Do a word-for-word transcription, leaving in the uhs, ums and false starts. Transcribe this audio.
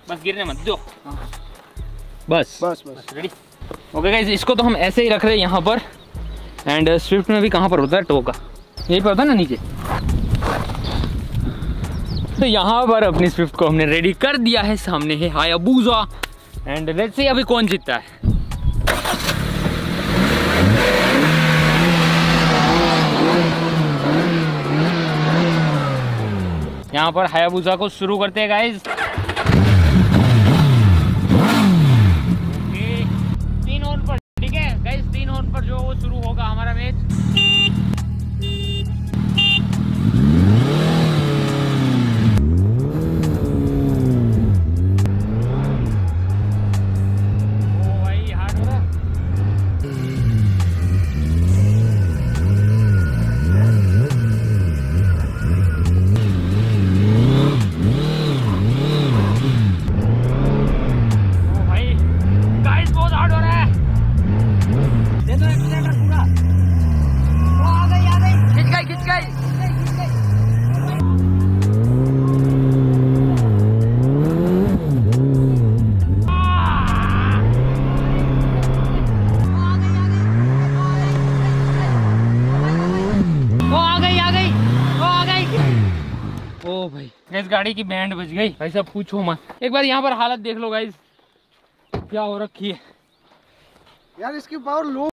बस गिरने मत दो। बस बस बस रेडी। ओके गाइस, इसको तो हम ऐसे ही रख रहे हैं यहाँ पर। एंड स्विफ्ट में भी कहाँ पर होता है टो का, यही पर होता है ना नीचे। तो यहाँ पर अपनी स्विफ्ट को हमने रेडी कर दिया है। सामने है हायाबुसा एंड लेट्स सी अभी कौन जीतता है। यहाँ पर हायाबुसा को शुरू करते हैं गाइस। तीन ऑन पर, ठीक है गाइस, तीन ऑन पर जो वो शुरू होगा हमारा मैच। ओ भाई हार्ड हो रहा है। ओ भाई इस गाड़ी की बैंड बज गई भाई साहब, पूछो मत। एक बार यहाँ पर हालत देख लो गाइस, क्या हो रखी है यार। इसकी पावर लो